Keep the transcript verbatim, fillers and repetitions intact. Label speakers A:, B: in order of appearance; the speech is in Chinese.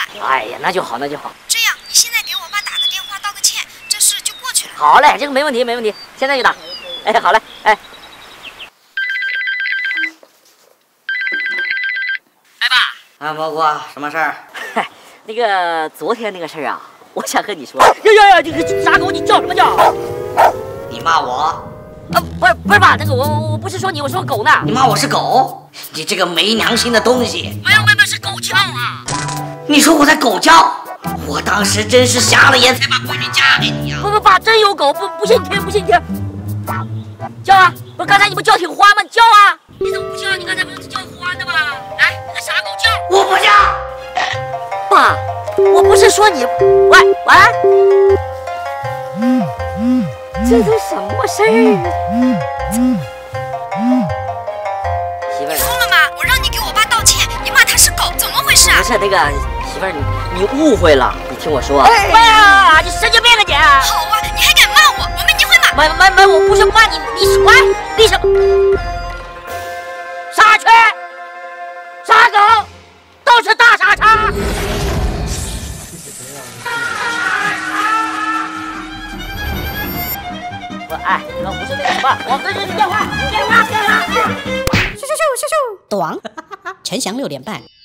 A: 哎呀，那就好，那就好。
B: 这样，你现在给我爸打个电话道个歉，这事就过去了。
A: 好嘞，这个没问题，没问题，现在就打。哎，好嘞，哎。哎爸。
C: 啊，蘑菇，什么事儿？
A: 嗨，那个昨天那个事儿啊，我想和你说。呀呀呀！这个傻狗，你叫什么叫？
C: 你骂我？
A: 啊，不是不是爸，那个我我不是说你，我说狗呢。
C: 你骂我是狗？你这个没良心的东西！
A: 没有没有，是狗叫啊！
C: 你说我在狗叫？我当时真是瞎了眼，才把闺女嫁给你呀！
A: 不不爸，真有狗，不不信你听，不信你听。叫啊！不是刚才你不叫挺欢吗？叫啊！你怎么不叫？你刚才不是叫欢的吗？来，那个傻狗叫！
C: 我不叫。
A: 爸，我不是说你。喂喂。嗯嗯。这都什么事儿啊？媳妇儿，
B: 你疯了吗？我让你给我爸道歉，你骂他是狗，怎么回事啊？
A: 不是那个媳妇儿，你你误会了，你听我说。哎呀，你神经病啊你！
B: 好啊，你还敢骂我？我们一定会骂。
A: 没没没，我不是骂你，你喂，闭上！傻缺，傻狗，都是大傻叉。我哎，我不是那个什么，我这是电话，电话，电话。
D: 咻咻咻咻咻，短，陈翔六点半。